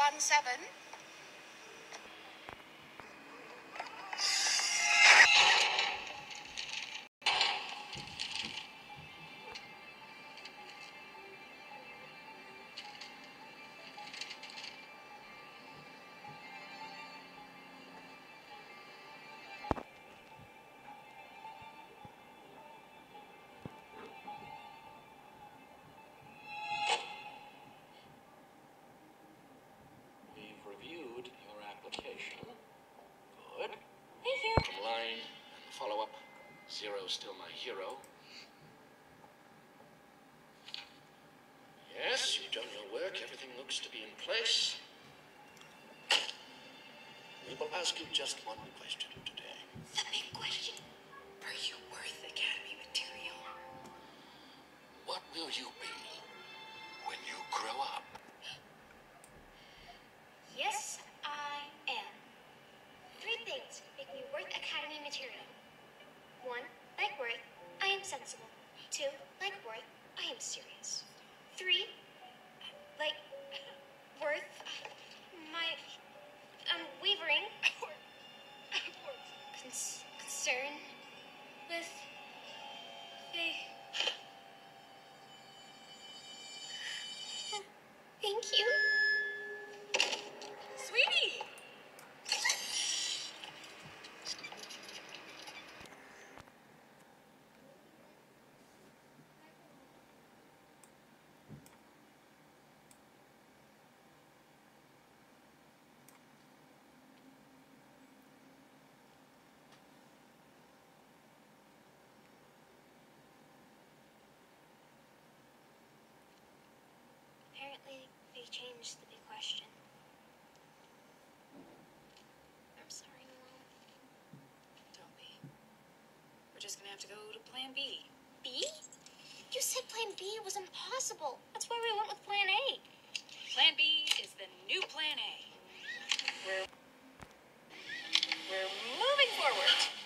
617. Reviewed your application. Good. Thank you. From line and follow-up. Zero's still my hero. Yes, you've done your work. Everything looks to be in place. We will ask you just one question today. The big question. Are you worth Academy material? What will you be when you grow up? Yes, I am. 3 things make me worth Academy material. 1, like worth, I am sensible. 2, like worth, I am serious. 3, like worth, my unwavering concern with Thank you. Sweetie! Apparently, they changed the big question. I'm sorry, Mom. Don't be. We're just gonna have to go to Plan B. B? You said Plan B was impossible. That's why we went with Plan A. Plan B is the new Plan A. We're moving forward.